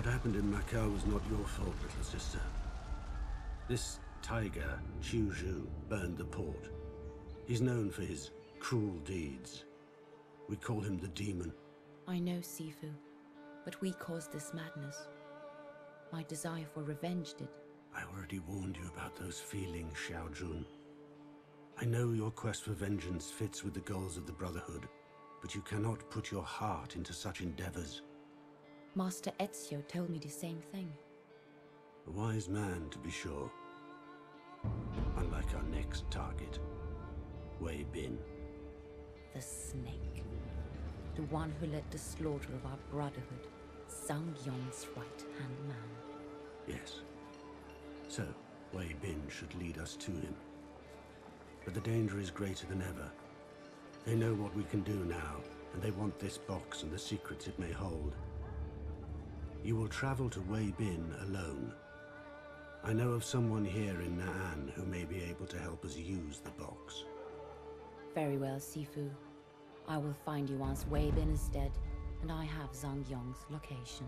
happened in Macau was not your fault, little sister. This tiger, Qiu Zhu, burned the port. He's known for his cruel deeds. We call him the Demon. I know, Sifu, but we caused this madness. My desire for revenge did. I already warned you about those feelings, Xiao Jun. I know your quest for vengeance fits with the goals of the Brotherhood, but you cannot put your heart into such endeavors. Master Ezio told me the same thing. A wise man, to be sure. Unlike our next target, Wei Bin. The snake. The one who led the slaughter of our Brotherhood. Zhang Yong's right-hand man. Yes. So, Wei Bin should lead us to him. But the danger is greater than ever. They know what we can do now, and they want this box and the secrets it may hold. You will travel to Wei Bin alone. I know of someone here in Na'an who may be able to help us use the box. Very well, Sifu. I will find you once Wei Bin is dead, and I have Zhang Yong's location.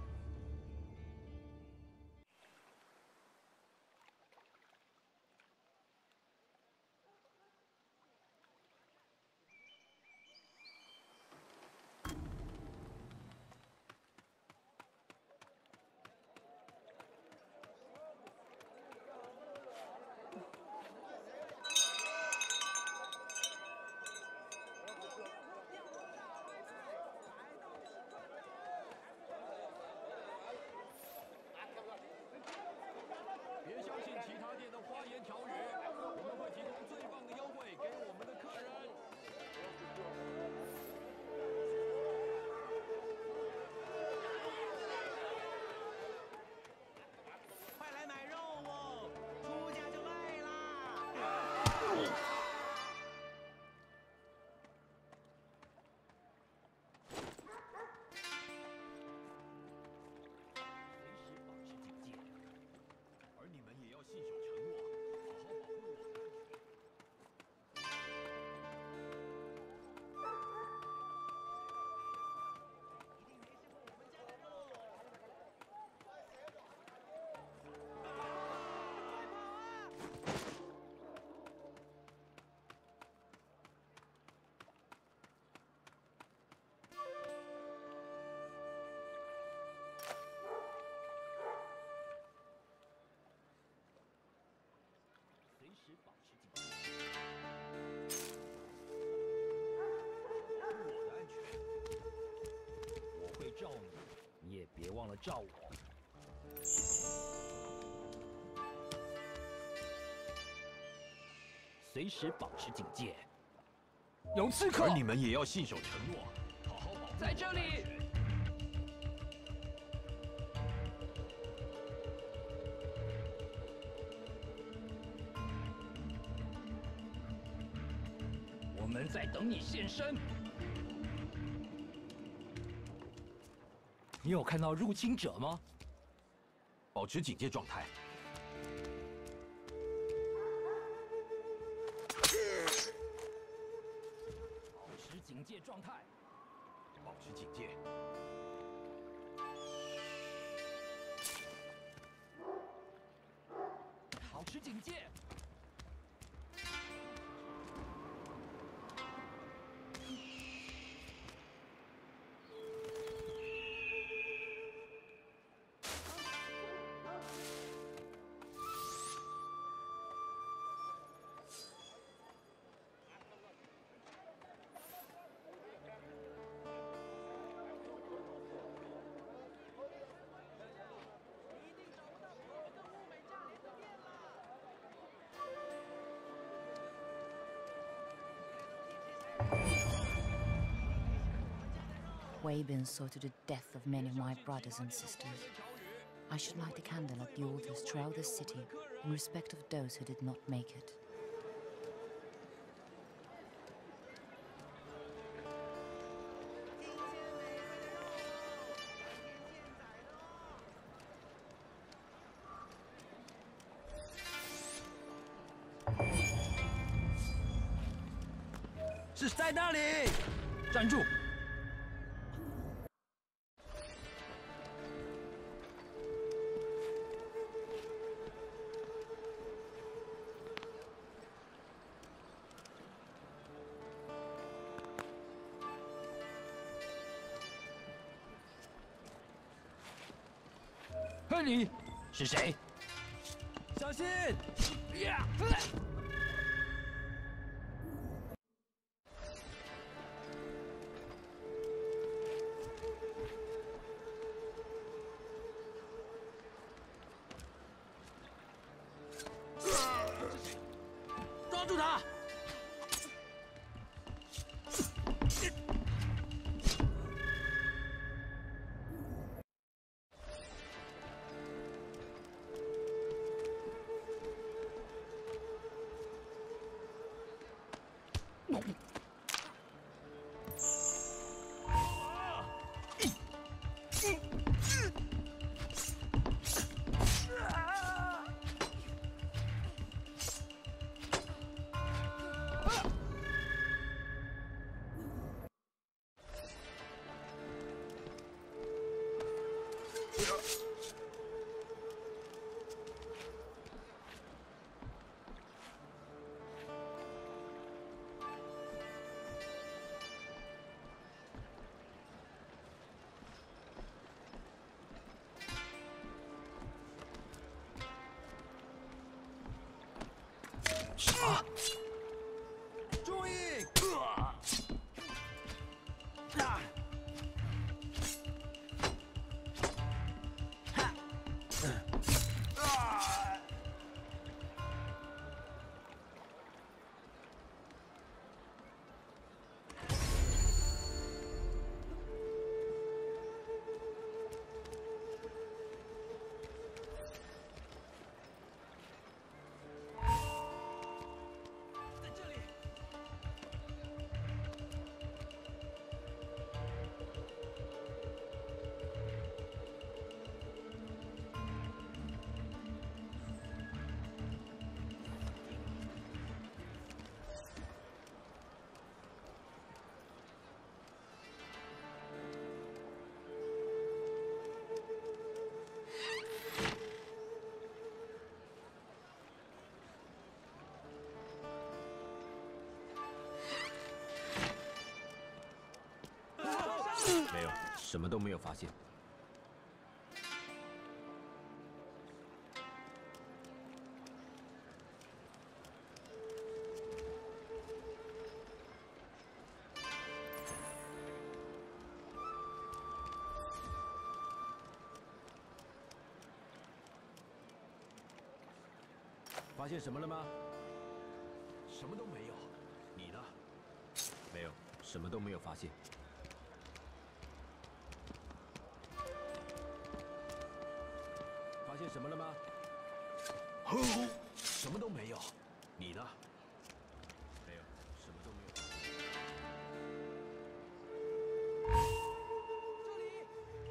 照你，你也别忘了照我。随时保持警戒。有刺客！ 而你们也要信守承诺，好好保护。 在这里。 我们在等你现身。你有看到入侵者吗？ 保持警戒状态。 保持警戒状态。 保持警戒。 保持警戒。 Wei Bin saw to the death of many of my brothers and sisters. I should light a candle at the altars throughout the city in respect of those who did not make it. “是在那里！”站住！ 里！ 是谁？小心！ 呀！ 抓住他！什么？注意！ 没有，什么都没有发现。发现什么了吗？什么都没有。你呢？没有，什么都没有发现。发现什么了吗？什么都没有。你呢？没有，什么都没有。这里。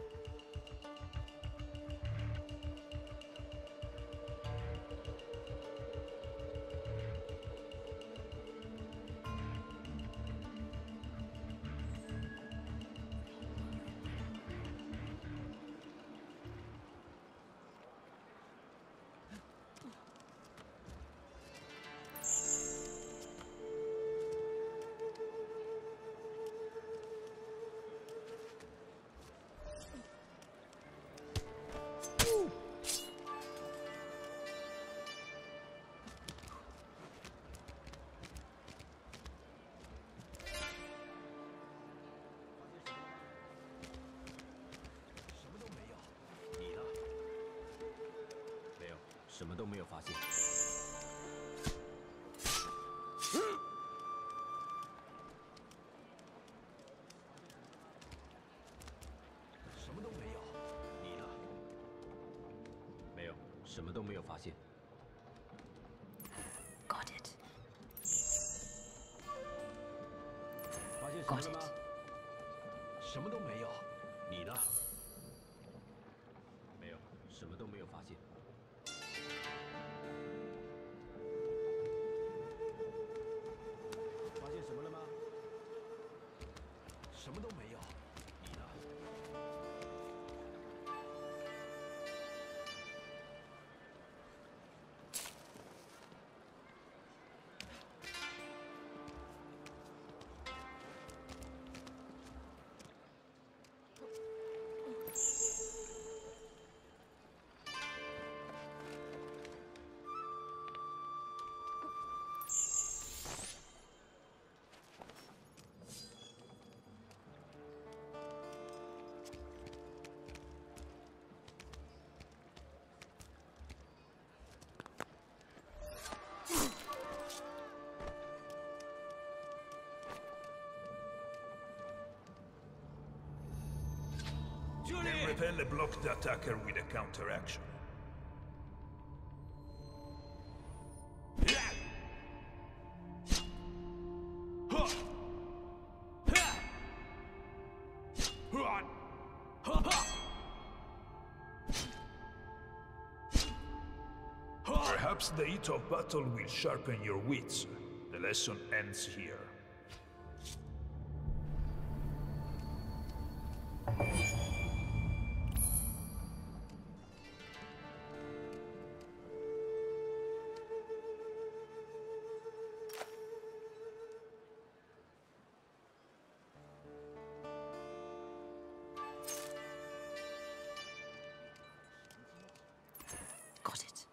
什么都没有发现。什么都没有。你呢？没有，什么都没有发现。 Got it. 发现什么了吗？什么都没有。你呢？没有，什么都没有发现。发现什么了吗？什么都没有。你呢？ Pelle blocked the attacker with a counteraction. Perhaps the heat of battle will sharpen your wits. The lesson ends here. Got it.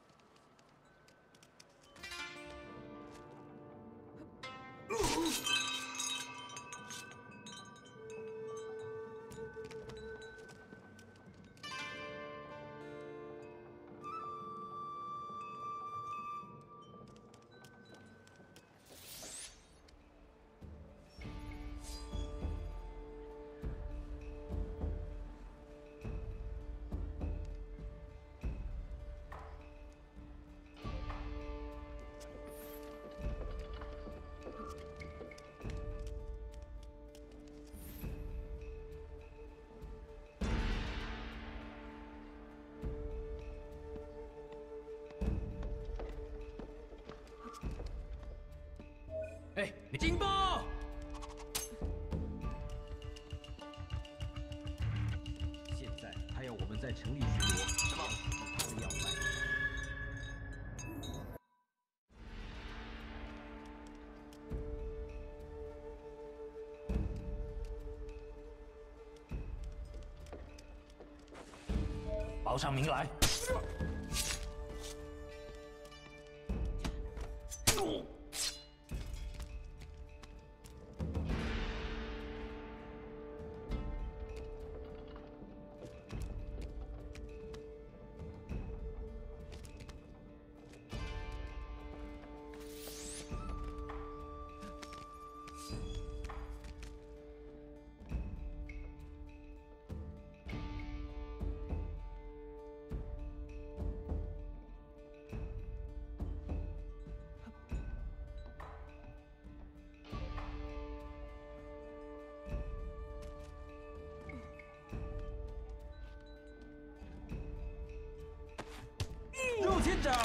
哎，你警报！现在他要我们在城里巡逻，他的要塞。 报上名来。 入侵者！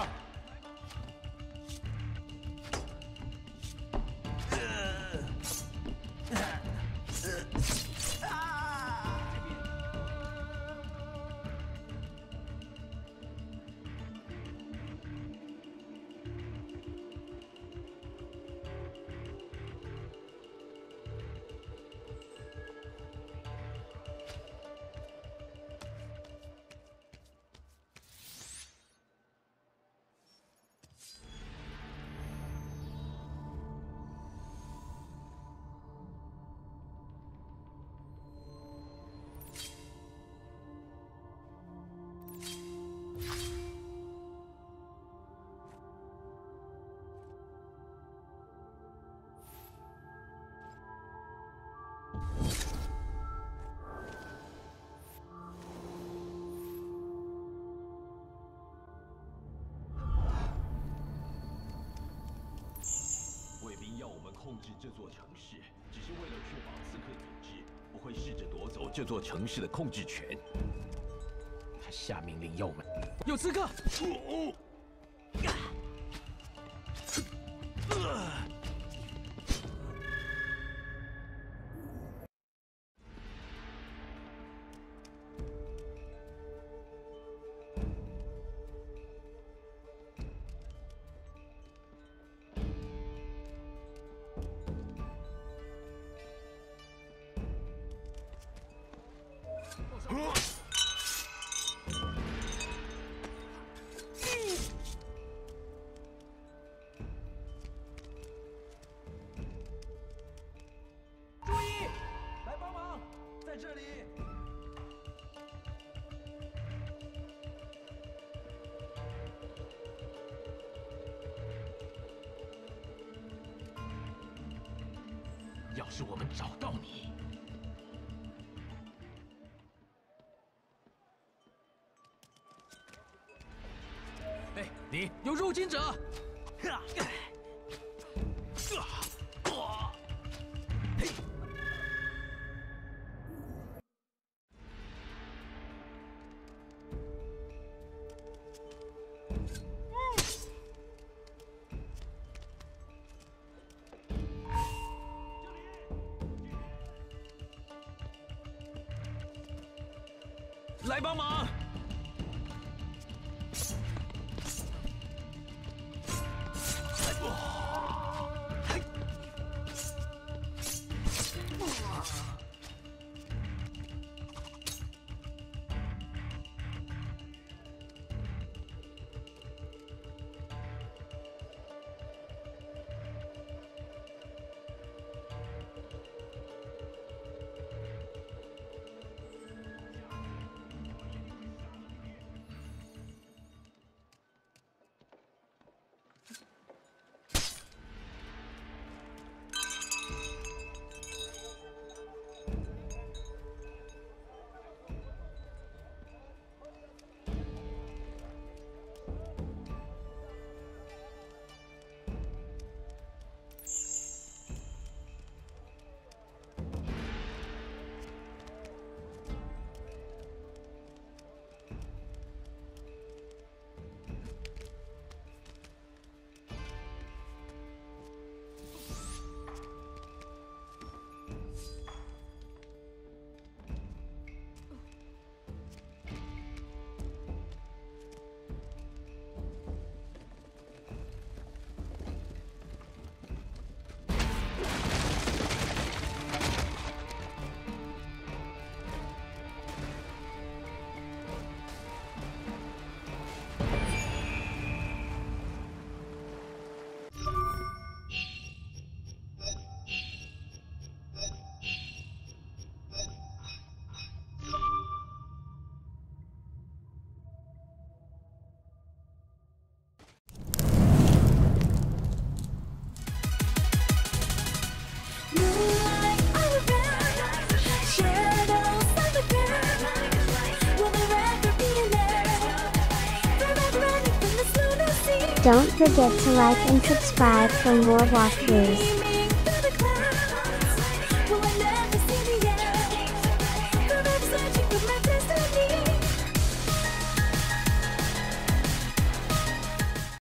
卫兵要我们控制这座城市，只是为了确保刺客体制不会试着夺走这座城市的控制权。他下命令要我们有刺客！ 注意，来帮忙，在这里。 要是我们找到你， 哎，你有入侵者！来帮忙！ Don't forget to like and subscribe for more walkthroughs.